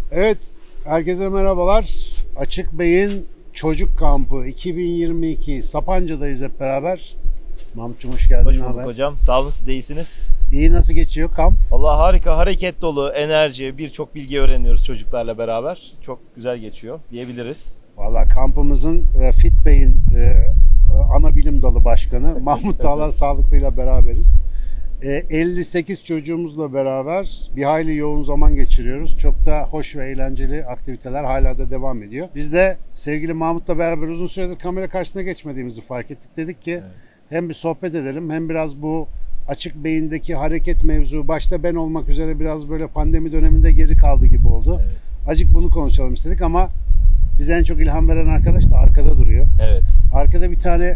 Evet, herkese merhabalar. Açık Bey'in Çocuk Kampı 2022 Sapanca'dayız hep beraber. Mahmut'cum hoş geldin. Hoş bulduk hocam. Sağ olun, siz de iyisiniz. İyi, nasıl geçiyor kamp? Vallahi harika, hareket dolu, enerji, birçok bilgi öğreniyoruz çocuklarla beraber. Çok güzel geçiyor diyebiliriz. Vallahi kampımızın Fit Bey'in ana bilim dalı başkanı Mahmut Dağlar Sağlıklı'yla beraberiz. 58 çocuğumuzla beraber bir hayli yoğun zaman geçiriyoruz. Çok da hoş ve eğlenceli aktiviteler hala da devam ediyor. Biz de sevgili Mahmut'la beraber uzun süredir kamera karşısına geçmediğimizi fark ettik. Dedik ki hem bir sohbet edelim hem biraz bu açık beyindeki hareket mevzu başta ben olmak üzere biraz böyle pandemi döneminde geri kaldı gibi oldu. Evet. Azıcık bunu konuşalım istedik ama bize en çok ilham veren arkadaş da arkada duruyor. Evet. Arkada bir tane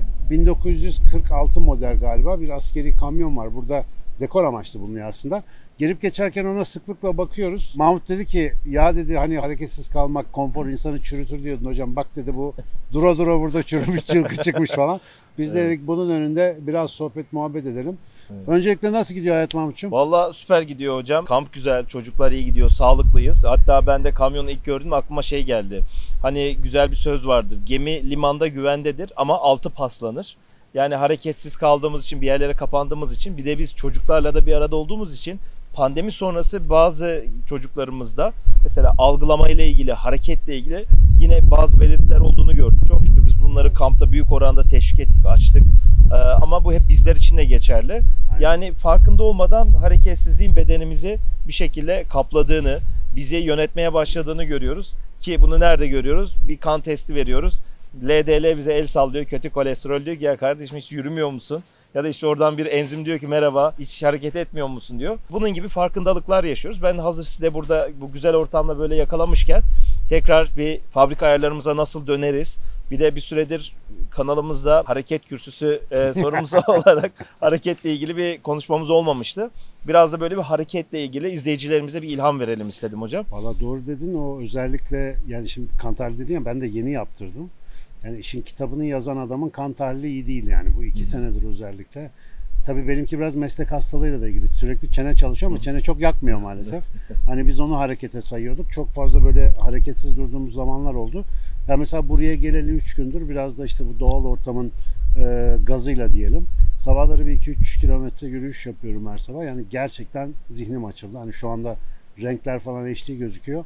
1946 model galiba bir askeri kamyon var. Burada dekor amaçlı bulunuyor aslında. Gelip geçerken ona sıklıkla bakıyoruz. Mahmut dedi ki ya dedi hani hareketsiz kalmak konfor insanı çürütür diyordun hocam. Bak dedi bu dura dura burada çürümüş çılgı çıkmış falan. Biz de dedik bunun önünde biraz sohbet muhabbet edelim. Evet. Öncelikle nasıl gidiyor hayat Mahmut'cum? Vallahi süper gidiyor hocam. Kamp güzel, çocuklar iyi gidiyor, sağlıklıyız. Hatta ben de kamyonu ilk gördüm aklıma şey geldi. Hani güzel bir söz vardır. Gemi limanda güvendedir ama altı paslanır. Yani hareketsiz kaldığımız için, bir yerlere kapandığımız için, bir de biz çocuklarla da bir arada olduğumuz için pandemi sonrası bazı çocuklarımızda mesela algılama ile ilgili, hareketle ilgili yine bazı belirtiler olduğunu gördük. Çok şükür biz bunları kampta büyük oranda teşvik ettik, açtık. Ama bu hep bizler için de geçerli. Aynen. Yani farkında olmadan hareketsizliğin bedenimizi bir şekilde kapladığını, bizi yönetmeye başladığını görüyoruz. Ki bunu nerede görüyoruz? Bir kan testi veriyoruz. LDL bize el sallıyor, kötü kolesterol diyor ki ya kardeşim hiç yürümüyor musun? Ya da işte oradan bir enzim diyor ki merhaba hiç hareket etmiyor musun diyor. Bunun gibi farkındalıklar yaşıyoruz. Ben hazır size burada bu güzel ortamda böyle yakalamışken tekrar bir fabrika ayarlarımıza nasıl döneriz? Bir de bir süredir kanalımızda hareket kürsüsü sorumlusu olarak hareketle ilgili bir konuşmamız olmamıştı. Biraz da böyle bir hareketle ilgili izleyicilerimize bir ilham verelim istedim hocam. Valla doğru dedin, o özellikle yani şimdi kan tahlili dedin ya, ben de yeni yaptırdım. Yani işin kitabını yazan adamın kan tahlili iyi değil yani bu 2 senedir özellikle. Tabii benimki biraz meslek hastalığıyla da ilgili. Sürekli çene çalışıyor ama çene çok yakmıyor maalesef. Hani biz onu harekete sayıyorduk. Çok fazla böyle hareketsiz durduğumuz zamanlar oldu. Ben mesela buraya geleli 3 gündür biraz da işte bu doğal ortamın gazıyla diyelim. Sabahları bir 2-3 kilometre yürüyüş yapıyorum her sabah. Yani gerçekten zihnim açıldı. Hani şu anda renkler falan HD gözüküyor.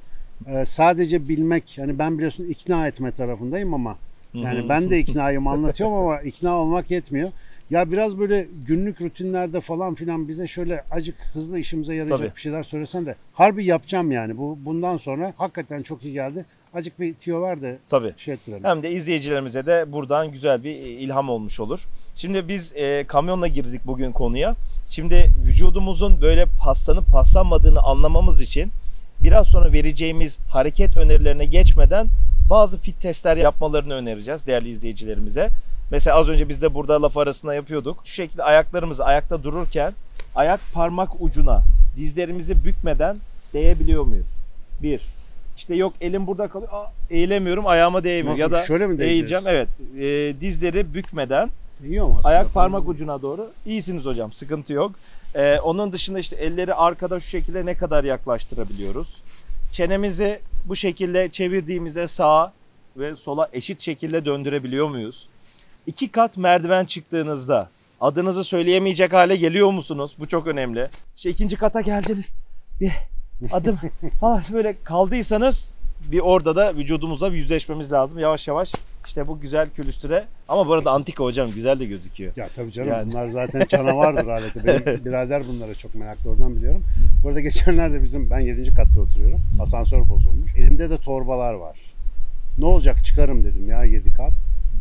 Sadece bilmek, hani ben biliyorsun ikna etme tarafındayım ama yani ben de iknayım, anlatıyorum ama ikna olmak yetmiyor. Ya biraz böyle günlük rutinlerde falan filan bize şöyle acık hızlı işimize yarayacak bir şeyler söylesen de harbi yapacağım yani. Bundan sonra hakikaten çok iyi geldi. Acık bir tiyo ver de şey ettirelim. Hem de izleyicilerimize de buradan güzel bir ilham olmuş olur. Şimdi biz kamyonla girdik bugün konuya. Şimdi vücudumuzun böyle paslanıp paslanmadığını anlamamız için biraz sonra vereceğimiz hareket önerilerine geçmeden bazı fit testler yapmalarını önereceğiz değerli izleyicilerimize. Mesela az önce biz de burada laf arasında yapıyorduk. Şu şekilde ayaklarımızı ayakta dururken ayak parmak ucuna dizlerimizi bükmeden değebiliyor muyuz? Bir. İşte yok elim burada kalıyor. Eğilemiyorum, ayağıma değmiyor. Nasıl? Ya da şöyle mi eğileceğim. Evet. Dizleri bükmeden aslında, ayak parmak ucuna doğru. İyisiniz hocam. Sıkıntı yok. Onun dışında işte elleri arkada şu şekilde ne kadar yaklaştırabiliyoruz? Çenemizi bu şekilde çevirdiğimizde sağa ve sola eşit şekilde döndürebiliyor muyuz? 2 kat merdiven çıktığınızda adınızı söyleyemeyecek hale geliyor musunuz? Bu çok önemli. İşte 2. kata geldiniz. Bir adım falan böyle kaldıysanız bir orada da vücudumuzla yüzleşmemiz lazım. Yavaş yavaş işte bu güzel külüstüre. Ama bu arada antika hocam, güzel de gözüküyor. Ya tabii canım yani. Bunlar zaten canavardır aleti. Benim birader bunlara çok meraklı, oradan biliyorum. Bu arada geçenlerde ben 7. katta oturuyorum. Asansör bozulmuş. Elimde de torbalar var. Ne olacak, çıkarım dedim ya 7 kat.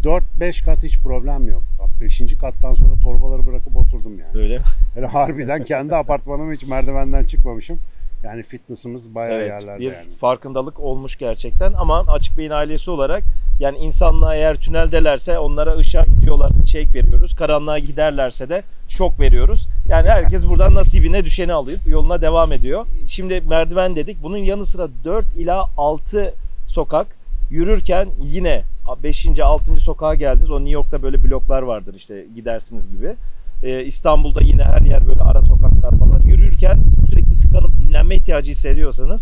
4-5 kat hiç problem yok. 5. kattan sonra torbaları bırakıp oturdum yani. Öyle. Yani harbiden kendi apartmanıma hiç merdivenden çıkmamışım. Yani fitness'ımız bayağı yerlerde bir yani. farkındalık olmuş gerçekten ama Açık Bey'in ailesi olarak yani insanlığa eğer tüneldelerse onlara ışığa gidiyorlarsa shake veriyoruz. Karanlığa giderlerse de şok veriyoruz. Yani herkes buradan nasibine düşeni alıyor, yoluna devam ediyor. Şimdi merdiven dedik. Bunun yanı sıra 4 ila 6 sokak yürürken yine 5. 6. sokağa geldiniz. O New York'ta böyle bloklar vardır işte gidersiniz gibi. İstanbul'da yine her yer böyle ara sokaklar falan. Yürürken sürekli tıkanıp dinlenme ihtiyacı hissediyorsanız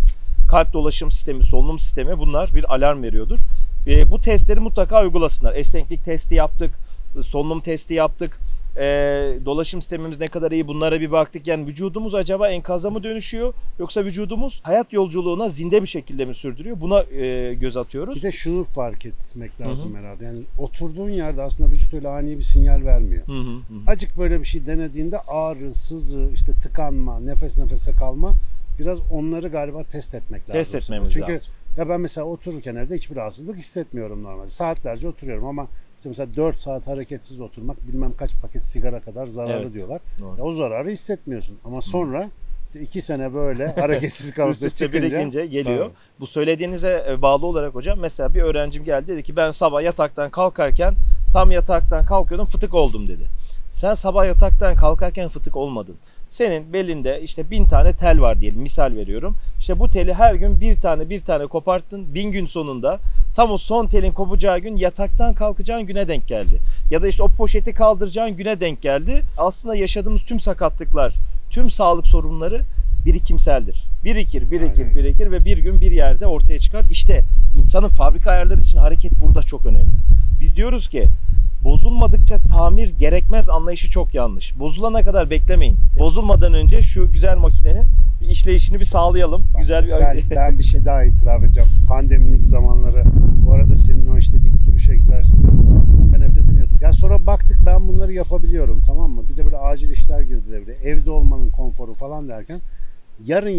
kalp dolaşım sistemi, solunum sistemi, bunlar bir alarm veriyordur. Bu testleri mutlaka uygulasınlar. Esneklik testi yaptık, solunum testi yaptık. Dolaşım sistemimiz ne kadar iyi, bunlara bir baktık. Yani vücudumuz acaba enkaza mı dönüşüyor, yoksa vücudumuz hayat yolculuğuna zinde bir şekilde mi sürdürüyor? Buna göz atıyoruz. Bir de şunu fark etmek lazım herhalde. Yani oturduğun yerde aslında vücut öyle ani bir sinyal vermiyor. Acık böyle bir şey denediğinde ağrı, sızı, işte tıkanma, nefes nefese kalma, biraz onları galiba test etmek lazım. Test etmemiz Çünkü lazım. ya ben mesela otururken evde hiçbir rahatsızlık hissetmiyorum normalde. Saatlerce oturuyorum ama işte mesela 4 saat hareketsiz oturmak bilmem kaç paket sigara kadar zararlı diyorlar. Ya o zararı hissetmiyorsun. Ama sonra işte 2 sene böyle hareketsiz kalıp üst üste çıkınca birikince geliyor. Tabii. Bu söylediğinize bağlı olarak hocam, mesela bir öğrencim geldi, dedi ki ben sabah yataktan kalkarken, tam yataktan kalkıyordum, fıtık oldum dedi. Sen sabah yataktan kalkarken fıtık olmadın. Senin belinde işte 1000 tane tel var diyelim, misal veriyorum. İşte bu teli her gün bir tane koparttın. 1000 gün sonunda tam o son telin kopacağı gün yataktan kalkacağın güne denk geldi. Ya da işte o poşeti kaldıracağın güne denk geldi. Aslında yaşadığımız tüm sakatlıklar, tüm sağlık sorunları birikimseldir. Birikir ve bir gün bir yerde ortaya çıkar. İşte insanın fabrika ayarları için hareket burada çok önemli. Biz diyoruz ki bozulmadıkça tamir gerekmez anlayışı çok yanlış. Bozulana kadar beklemeyin. Bozulmadan önce şu güzel makinenin bir işleyişini bir sağlayalım. Güzel bir ben bir şey daha itiraf edeceğim. Pandeminin zamanları, bu arada senin o işte dik duruş egzersizleri falan filan ben evde deniyordum. Ya sonra baktık ben bunları yapabiliyorum, tamam mı? Bir de böyle acil işler girdi devreye. Evde olmanın konforu falan derken yarın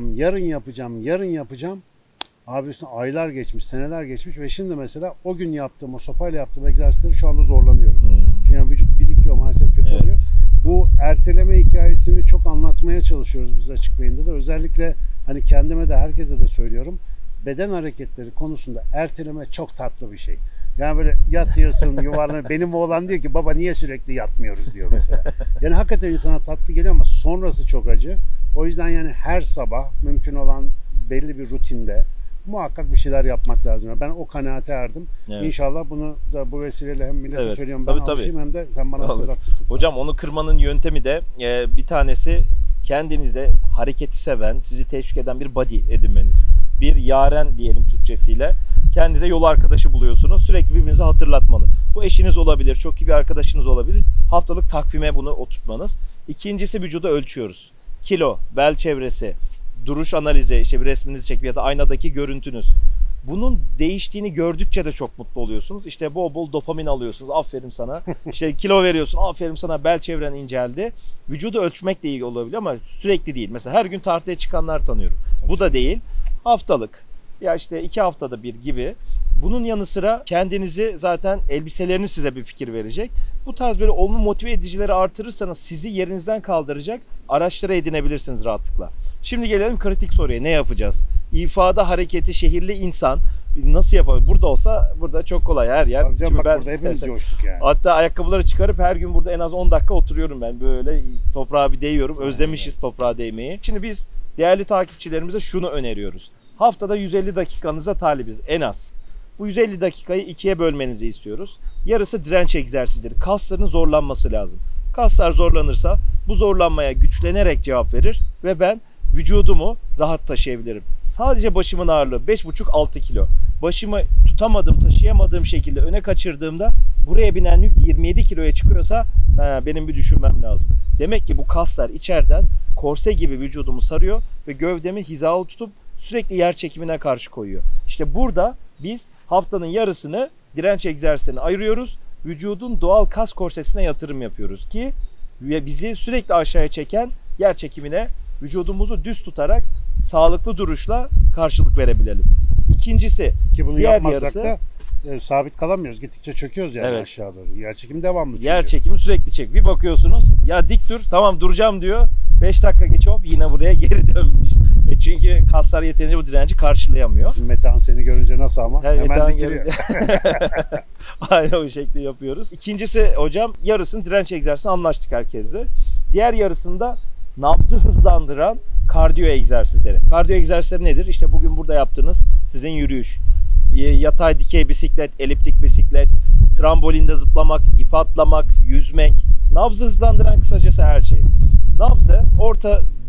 yapacağım. Abi üstüne aylar geçmiş, seneler geçmiş ve şimdi mesela o gün yaptığım, o sopayla yaptığım egzersizleri şu anda zorlanıyorum. Çünkü yani vücut birikiyor, maalesef kötü oluyor. Bu erteleme hikayesini çok anlatmaya çalışıyoruz biz Açık Beyin'de de. Özellikle hani kendime de herkese de söylüyorum. Beden hareketleri konusunda erteleme çok tatlı bir şey. Yani böyle yatıyorsun, yuvarlanıyor. Benim oğlan diyor ki baba niye sürekli yatmıyoruz diyor mesela. Yani hakikaten insana tatlı geliyor ama sonrası çok acı. O yüzden yani her sabah mümkün olan belli bir rutinde muhakkak bir şeyler yapmak lazım. Ben o kanaate erdim. Evet. İnşallah bunu da bu vesileyle hem millete söylüyorum, ben alışayım hem de sen bana hatırlatsın. Hocam onu kırmanın yöntemi de bir tanesi, kendinize hareketi seven, sizi teşvik eden bir body edinmeniz. Bir yaren diyelim Türkçesiyle. Kendinize yol arkadaşı buluyorsunuz. Sürekli birbirinize hatırlatmalı. Bu eşiniz olabilir, çok iyi bir arkadaşınız olabilir. Haftalık takvime bunu oturtmanız. İkincisi, vücudu ölçüyoruz. Kilo, bel çevresi, duruş analizi, işte bir resminizi çekip ya da aynadaki görüntünüz. Bunun değiştiğini gördükçe de çok mutlu oluyorsunuz. İşte bol bol dopamin alıyorsunuz. Aferin sana. İşte kilo veriyorsun. Aferin sana, bel çevren inceldi. Vücudu ölçmek de iyi olabilir ama sürekli değil. Mesela her gün tartıya çıkanlar tanıyorum. Bu da değil. Haftalık. Ya işte 2 haftada bir gibi. Bunun yanı sıra kendinizi, zaten elbiseleriniz size bir fikir verecek. Bu tarz böyle olumlu motive edicileri artırırsanız sizi yerinizden kaldıracak araçları edinebilirsiniz rahatlıkla. Şimdi gelelim kritik soruya. Ne yapacağız? İfade hareketi şehirli insan nasıl yapabilir? Burada olsa burada çok kolay, her yer. Tabii canım, bak burada hepimiz coştuk yani. Hatta ayakkabıları çıkarıp her gün burada en az 10 dakika oturuyorum ben. Böyle toprağa bir değiyorum. Özlemişiz toprağa değmeyi. Şimdi biz değerli takipçilerimize şunu öneriyoruz. Haftada 150 dakikanıza talibiz en az. Bu 150 dakikayı 2'ye bölmenizi istiyoruz. Yarısı direnç egzersizleri. Kasların zorlanması lazım. Kaslar zorlanırsa bu zorlanmaya güçlenerek cevap verir ve ben vücudumu rahat taşıyabilirim. Sadece başımın ağırlığı 5,5-6 kilo. Başımı tutamadığım, taşıyamadığım şekilde öne kaçırdığımda buraya binen yük 27 kiloya çıkıyorsa benim bir düşünmem lazım. Demek ki bu kaslar içeriden korse gibi vücudumu sarıyor ve gövdemi hizalı tutup sürekli yer çekimine karşı koyuyor. İşte burada biz haftanın yarısını direnç egzersizlerine ayırıyoruz. Vücudun doğal kas korsesine yatırım yapıyoruz ki bizi sürekli aşağıya çeken yer çekimine vücudumuzu düz tutarak sağlıklı duruşla karşılık verebilelim. İkincisi, ki bunu diğer yapmazsak yarısı, da sabit kalamıyoruz. Gittikçe çöküyoruz yani aşağı doğru. Yer çekimi devamlı çünkü. Yer çekimi sürekli çek. Bir bakıyorsunuz ya dik dur, tamam duracağım diyor. 5 dakika geç hop yine buraya geri dönmüş. Çünkü kaslar yeterince bu direnci karşılayamıyor. Metehan seni görünce nasıl ama? Hemen dikiliyor. Aynen o şekilde yapıyoruz. İkincisi hocam, yarısını direnç egzersizine anlaştık herkesle. Diğer yarısında nabzı hızlandıran kardiyo egzersizleri. Kardiyo egzersizleri nedir? İşte bugün burada yaptığınız sizin yürüyüş, yatay dikey bisiklet, eliptik bisiklet, trambolinde zıplamak, ip atlamak, yüzmek. Nabzı hızlandıran kısacası her şey. Nabzı orta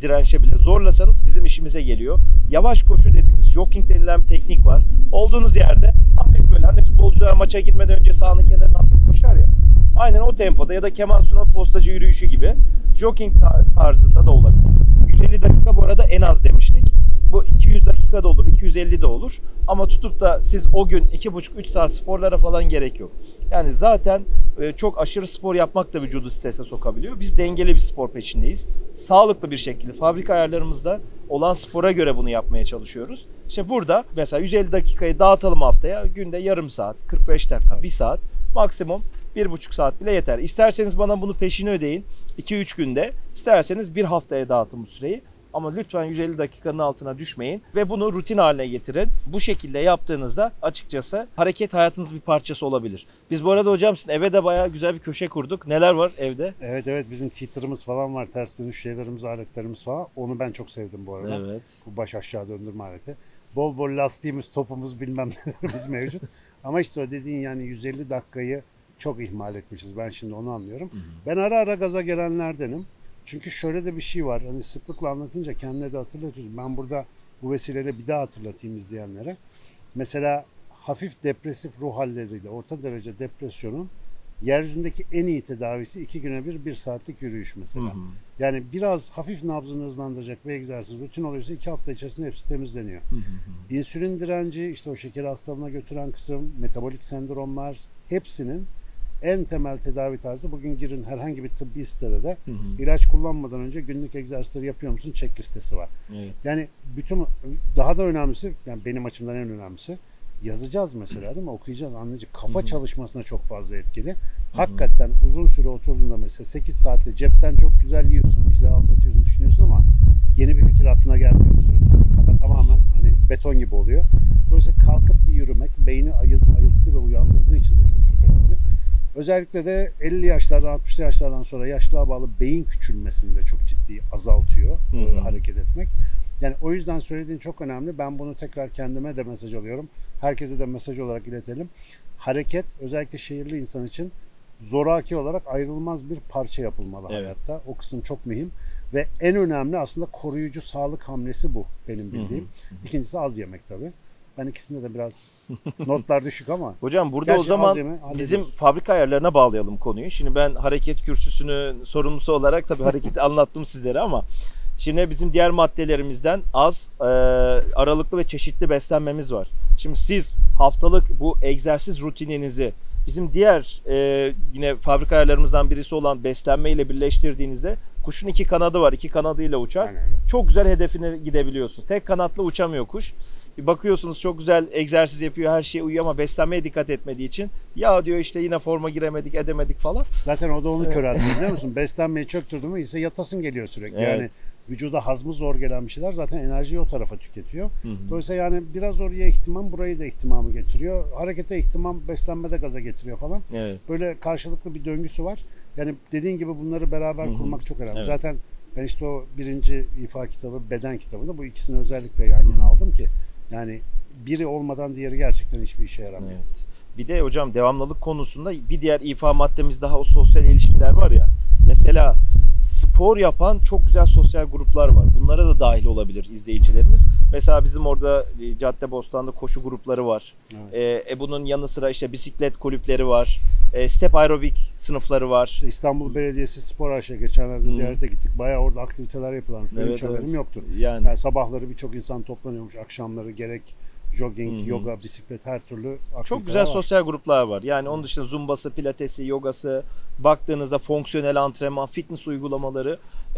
dirençe bile zorlasanız bizim işimize geliyor. Yavaş koşu dediğimiz jogging denilen bir teknik var. Olduğunuz yerde hafif böyle hani futbolcular maça girmeden önce sahanın kenarına hafif koşar ya. Aynen o tempoda ya da Kemal Sunal postacı yürüyüşü gibi jogging tarzında da olabilir. 150 dakika bu arada en az demiştik. Bu 200 dakika da olur, 250 de olur. Ama tutup da siz o gün 2,5-3 saat sporlara falan gerek yok. Yani zaten çok aşırı spor yapmak da vücudu strese sokabiliyor. Biz dengeli bir spor peşindeyiz. Sağlıklı bir şekilde fabrika ayarlarımızda olan spora göre bunu yapmaya çalışıyoruz. İşte burada mesela 150 dakikayı dağıtalım haftaya. Günde yarım saat, 45 dakika, 1 saat, maksimum 1,5 saat bile yeter. İsterseniz bana bunu peşini ödeyin 2-3 günde. İsterseniz bir haftaya dağıtın bu süreyi. Ama lütfen 150 dakikanın altına düşmeyin ve bunu rutin haline getirin. Bu şekilde yaptığınızda açıkçası hareket hayatınızın bir parçası olabilir. Biz bu arada hocam sizin eve de bayağı güzel bir köşe kurduk. Neler var evde? Evet bizim teeter'ımız falan var. Ters dönüş şeylerimiz, aletlerimiz falan. Onu ben çok sevdim bu arada. Evet. Bu baş aşağı döndürme aleti. Bol bol lastiğimiz, topumuz bilmem nelerimiz mevcut. Ama işte o dediğin yani 150 dakikayı çok ihmal etmişiz. Ben şimdi onu anlıyorum. Hı hı. Ben ara ara gaza gelenlerdenim. Çünkü şöyle de bir şey var. Hani sıklıkla anlatınca kendine de hatırlatıyorsun. Ben burada bu vesileyle bir daha hatırlatayım izleyenlere. Mesela hafif depresif ruh halleriyle orta derece depresyonun yeryüzündeki en iyi tedavisi 2 güne bir saatlik yürüyüş mesela. Hı hı. Yani biraz hafif nabzını hızlandıracak bir egzersiz rutin oluyorsa 2 hafta içerisinde hepsi temizleniyor. Hı hı. İnsülin direnci, işte o şeker hastalığına götüren kısım, metabolik sendromlar hepsinin en temel tedavi tarzı bugün girin herhangi bir tıbbi sitede de ilaç kullanmadan önce günlük egzersizleri yapıyor musun check listesi var. Evet. Yani bütün daha da önemlisi yani benim açımdan en önemlisi yazacağız mesela değil mi? Okuyacağız, anlayacağız. Kafa çalışmasına çok fazla etkili. Hakikaten uzun süre oturduğunda mesela 8 saatte cepten çok güzel yiyorsun, bir şeyler anlatıyorsun, düşünüyorsun ama yeni bir fikir aklına gelmiyor. Kafa tamamen hani beton gibi oluyor. Dolayısıyla kalkıp bir yürümek beyni ayılttığı ve uyandırdığı için de çok önemli. Özellikle de 50 yaşlardan 60 yaşlardan sonra yaşlığa bağlı beyin küçülmesini de çok ciddi azaltıyor hareket etmek. Yani o yüzden söylediğin çok önemli. Ben bunu tekrar kendime de mesaj alıyorum. Herkese de mesaj olarak iletelim. Hareket özellikle şehirli insan için zoraki olarak ayrılmaz bir parça yapılmalı hayatta. O kısım çok mühim. Ve en önemli aslında koruyucu sağlık hamlesi bu benim bildiğim. İkincisi az yemek tabii. Ben ikisinde de biraz notlar düşük ama. Hocam burada o zaman bizim fabrika ayarlarına bağlayalım konuyu. Şimdi ben hareket kürsüsünün sorumlusu olarak tabii hareketi anlattım sizlere ama şimdi bizim diğer maddelerimizden az, aralıklı ve çeşitli beslenmemiz var. Şimdi siz haftalık bu egzersiz rutininizi bizim diğer yine fabrika ayarlarımızdan birisi olan beslenme ile birleştirdiğinizde kuşun 2 kanadı var. 2 kanadıyla uçar. Aynen. Çok güzel hedefine gidebiliyorsunuz. Tek kanatla uçamıyor kuş. Bakıyorsunuz çok güzel egzersiz yapıyor, her şeye uyuyor ama beslenmeye dikkat etmediği için ya diyor işte yine forma giremedik, edemedik falan. Zaten o da onu köreltiyor biliyor musun? Beslenmeyi çöktürdü mü ise yatasın geliyor sürekli. Evet. Yani vücuda hazmı zor gelen bir şeyler zaten enerjiyi o tarafa tüketiyor. Dolayısıyla yani biraz oraya ihtimam, burayı da ihtimamı getiriyor. Harekete ihtimam, beslenmede gaza getiriyor falan. Evet. Böyle karşılıklı bir döngüsü var. Yani dediğin gibi bunları beraber kurmak çok önemli. Evet. Zaten ben işte o birinci ifa kitabı, beden kitabında bu ikisini özellikle yan yana aldım ki yani biri olmadan diğeri gerçekten hiçbir işe yaramıyor. Evet. Bir de hocam devamlılık konusunda bir diğer ifa maddemiz daha o sosyal ilişkiler var ya. Mesela spor yapan çok güzel sosyal gruplar var. Bunlara da dahil olabilir izleyicilerimiz. Mesela bizim orada Caddebostan'da koşu grupları var. Evet. Bunun yanı sıra işte bisiklet kulüpleri var. Step aerobik sınıfları var. İşte İstanbul Belediyesi Spor AŞ geçenlerde ziyarete gittik. Bayağı orada aktiviteler yapılarmış. Benim hiç haberim yoktu. Yani sabahları birçok insan toplanıyormuş. Akşamları gerek jogging, yoga, bisiklet her türlü aktiviteler çok güzel sosyal gruplar var. Yani onun dışında zumbası, pilatesi, yogası, baktığınızda fonksiyonel antrenman, fitness uygulamaları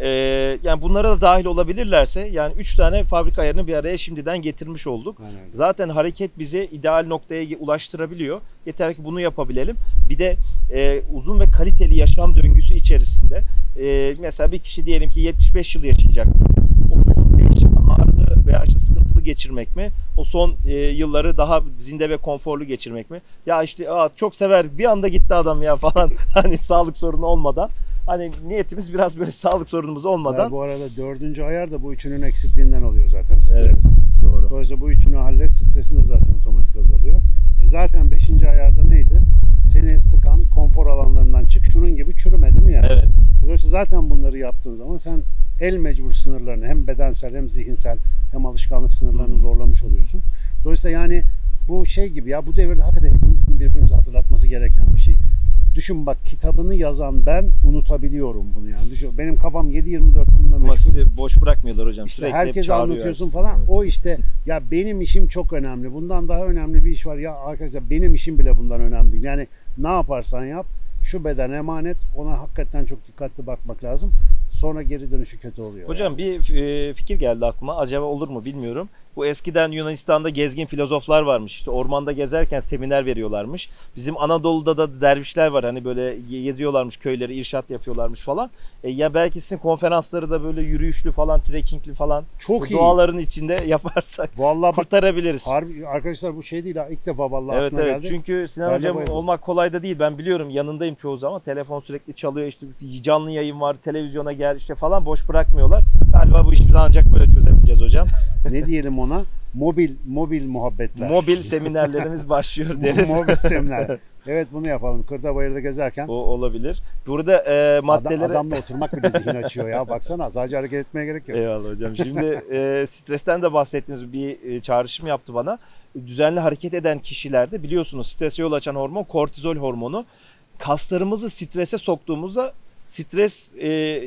yani bunlara da dahil olabilirlerse yani 3 tane fabrika ayarını bir araya şimdiden getirmiş olduk. Aynen. Zaten hareket bizi ideal noktaya ulaştırabiliyor. Yeter ki bunu yapabilelim. Bir de uzun ve kaliteli yaşam döngüsü içerisinde mesela bir kişi diyelim ki 75 yıl yaşayacak diyelim. O son 5 yıl ağrılı veya işte sıkıntılı geçirmek mi? O son yılları daha zinde ve konforlu geçirmek mi? Ya işte çok severdik bir anda gitti adam ya falan hani sağlık sorunu olmadan. Hani niyetimiz biraz böyle sağlık sorunumuz olmadan. Zaten bu arada 4. ayar da bu üçünün eksikliğinden oluyor zaten stres. Evet, doğru. Dolayısıyla bu üçünü hallet, stresin de zaten otomatik azalıyor. Zaten 5. ayarda neydi? Seni sıkan konfor alanlarından çık, şunun gibi çürüme değil mi yani? Evet. Yoksa zaten bunları yaptığın zaman sen el mecbur sınırlarını hem bedensel hem zihinsel hem alışkanlık sınırlarını zorlamış oluyorsun. Dolayısıyla yani bu şey gibi ya, bu devirde hakikaten hepimizin birbirimize hatırlatması gereken bir şey. Düşün bak, kitabını yazan ben unutabiliyorum bunu yani. Düşün, benim kafam 7/24 bununla Ama meşgul. sizi boş bırakmıyorlar hocam. İşte Sürekli hep herkese çağırıyor anlatıyorsun sizi. falan. Evet. O işte ya benim işim çok önemli. Bundan daha önemli bir iş var. Ya arkadaşlar benim işim bile bundan önemli değil. Yani ne yaparsan yap, şu beden emanet. Ona hakikaten çok dikkatli bakmak lazım. Sonra geri dönüşü kötü oluyor. Hocam bir fikir geldi aklıma. Acaba olur mu bilmiyorum. Bu eskiden Yunanistan'da gezgin filozoflar varmış. İşte ormanda gezerken seminer veriyorlarmış. Bizim Anadolu'da da dervişler var. Hani böyle geziyorlarmış köyleri, irşat yapıyorlarmış falan. Ya belki sizin konferansları da böyle yürüyüşlü falan, trekkingli falan Çok iyi. doğaların içinde yaparsak Vallahi bak, kurtarabiliriz. harbi arkadaşlar bu şey değil ha. İlk defa vallahi Evet aklıma evet, geldi. çünkü Sinan Ben de hocam bayıldım. olmak kolay da değil, ben biliyorum, yanındayım çoğu zaman, telefon sürekli çalıyor, işte canlı yayın var, televizyona gel işte falan, boş bırakmıyorlar. Galiba bu işi biz ancak böyle çözebileceğiz hocam. Ne diyelim ona? Mobil muhabbetler. Mobil seminerlerimiz başlıyor deriz. Mobil seminer. Evet, bunu yapalım. Kırda bayırda gezerken. O olabilir. Burada maddeleri... Adamla oturmak bile zihin açıyor ya. Baksana, sadece hareket etmeye gerek yok. Eyvallah hocam. Şimdi stresten de bahsettiğiniz bir çağrışım yaptı bana. Düzenli hareket eden kişilerde biliyorsunuz strese yol açan hormon kortizol hormonu. Kaslarımızı strese soktuğumuzda stres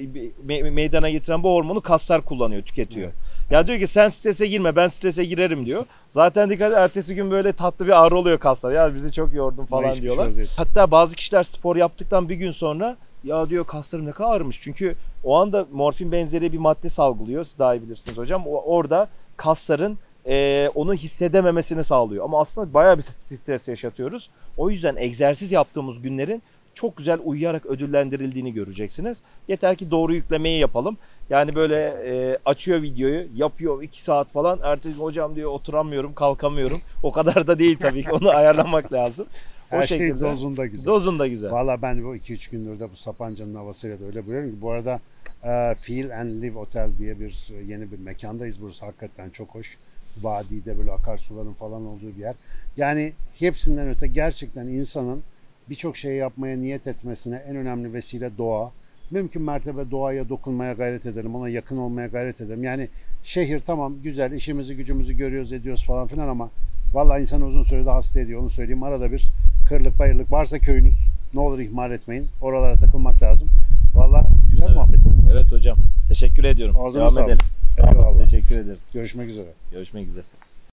meydana getiren bu hormonu kaslar kullanıyor, tüketiyor. Evet. Ya diyor ki sen strese girme, ben strese girerim diyor. Zaten dikkat et, ertesi gün böyle tatlı bir ağrı oluyor kaslar. Ya bizi çok yordun falan diyorlar. Hatta bazı kişiler spor yaptıktan bir gün sonra ya diyor kaslarım ne kadar ağrımış. Çünkü o anda morfin benzeri bir madde salgılıyor. Siz daha iyi bilirsiniz hocam. Orada kasların onu hissedememesini sağlıyor. Ama aslında bayağı bir stres yaşatıyoruz. O yüzden egzersiz yaptığımız günlerin çok güzel uyuyarak ödüllendirildiğini göreceksiniz. Yeter ki doğru yüklemeyi yapalım. Yani böyle açıyor videoyu, yapıyor 2 saat falan. Ertesi gün hocam diyor oturamıyorum, kalkamıyorum. O kadar da değil tabii ki. Onu ayarlamak lazım. O Her şekilde. şey dozunda güzel. Dozunda güzel. Valla ben bu 2-3 gündür de bu Sapanca'nın havasıyla da öyle buluyorum ki. Bu arada Feel and Live Otel diye bir yeni bir mekandayız. Burası hakikaten çok hoş. Vadide böyle akarsuların falan olduğu bir yer. Yani hepsinden öte gerçekten insanın birçok şey yapmaya niyet etmesine en önemli vesile doğa. Mümkün mertebe doğaya dokunmaya gayret edelim, ona yakın olmaya gayret edelim. Yani şehir tamam güzel, işimizi gücümüzü görüyoruz ediyoruz falan filan ama vallahi insanı uzun sürede hasta ediyor, onu söyleyeyim. Arada bir kırlık bayırlık varsa köyünüz, ne olur ihmal etmeyin. Oralara takılmak lazım. Vallahi güzel muhabbet oldu. Evet hocam. Teşekkür ediyorum. Ağzına Devam sağlık. edelim. Sağ olun. Eyvallah. Teşekkür ederiz. Görüşmek üzere. Görüşmek üzere.